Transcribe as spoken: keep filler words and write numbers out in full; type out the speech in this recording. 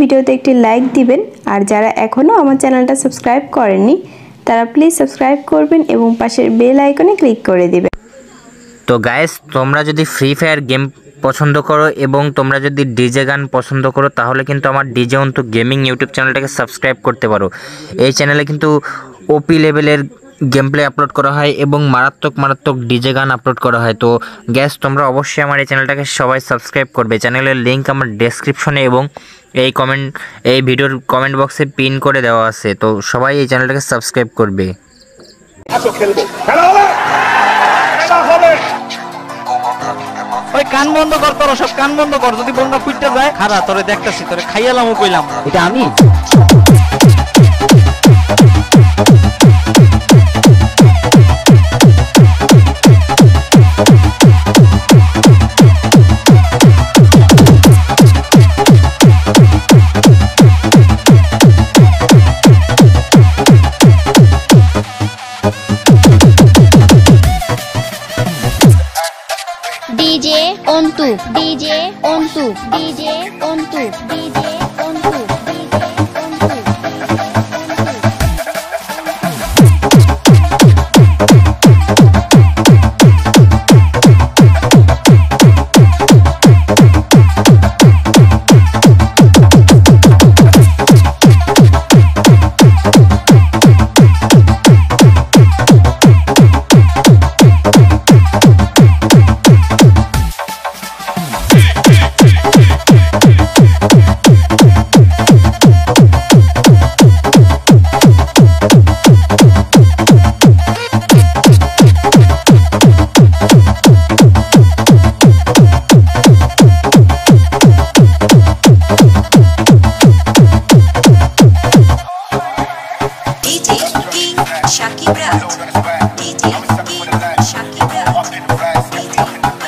ভিডিওতে একটি লাইক দিবেন আর যারা এখনো আমার চ্যানেলটা সাবস্ক্রাইব করেননি তারা প্লিজ সাবস্ক্রাইব করবেন এবং পাশের বেল আইকনে ক্লিক করে দিবেন। তো গাইস, তোমরা যদি ফ্রি ফায়ার গেম পছন্দ করো এবং তোমরা যদি ডিজে গান পছন্দ করো তাহলে কিন্তু আমার ডিজে অন্তু গেমিং ইউটিউব চ্যানেলটাকে সাবস্ক্রাইব করতে পারো। এই চ্যানেলে কিন্তু ওপি লেভেলের গেম প্লে আপলোড করা হয় এবং মারাত্মক মারাত্মক ডিজে গান আপলোড করা হয়। তো গ্যাস, তোমরা অবশ্যই আমার এই চ্যানেলটাকে সবাই সাবস্ক্রাইব করবে। চ্যানেলের লিঙ্ক আমার ডেসক্রিপশনে এবং এই কমেন্ট এই ভিডিওর কমেন্ট বক্সে পিন করে দেওয়া আছে। তো সবাই এই চ্যানেলটাকে সাবস্ক্রাইব করবে। ওই কান বন্ধ কর, তোর সব কান বন্ধ কর। যদি বন্ধ ফুটতে যায় খারা তোরে দেখতাছি, তোরে খাইয়ালামও কইলাম। এটা আমি DJ Antu DJ Antu DJ Antu DJ Antu Shaki Brat, D J King Shaki Brat, D J